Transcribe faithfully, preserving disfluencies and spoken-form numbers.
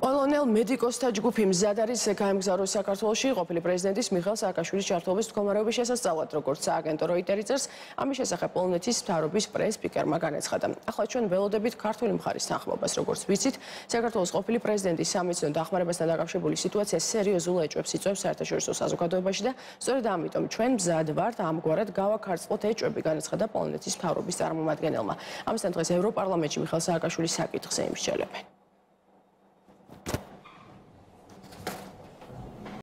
პოლონელ მედიკოსთა ჯგუფი მზად არის გაემგზავროს საქართველოში ყოფილი პრეზიდენტის მიხეილ სააკაშვილის ჩართულობის მდგომარეობის შესასწავლად, როგორც სააგენტო როიტერის წერს, ამის შესახებ პოლონეთის მთავრობის პრეს-სპიკერმა განაცხადა. ახლა ჩვენ ველოდებით ქართული მხარის თანხმობას, როგორც ვიცით, საქართველოს ყოფილი პრეზიდენტის სამეცნიერო დახმარებასთან დაკავშირებული სიტუაცია სერიოზულ ეჭვებს იწვევს საერთაშორისო საზოგადოებაში და სწორედ ამიტომ ჩვენ მზად ვართ ამგვარად გავაქარწყლოთ ეჭვები, განაცხადა პოლონეთის მთავრობის წარმომადგენელმა. ამასთან დღეს ევროპარლამენტში მიხეილ სააკაშვილის საკითხზე იმსჯელებენ.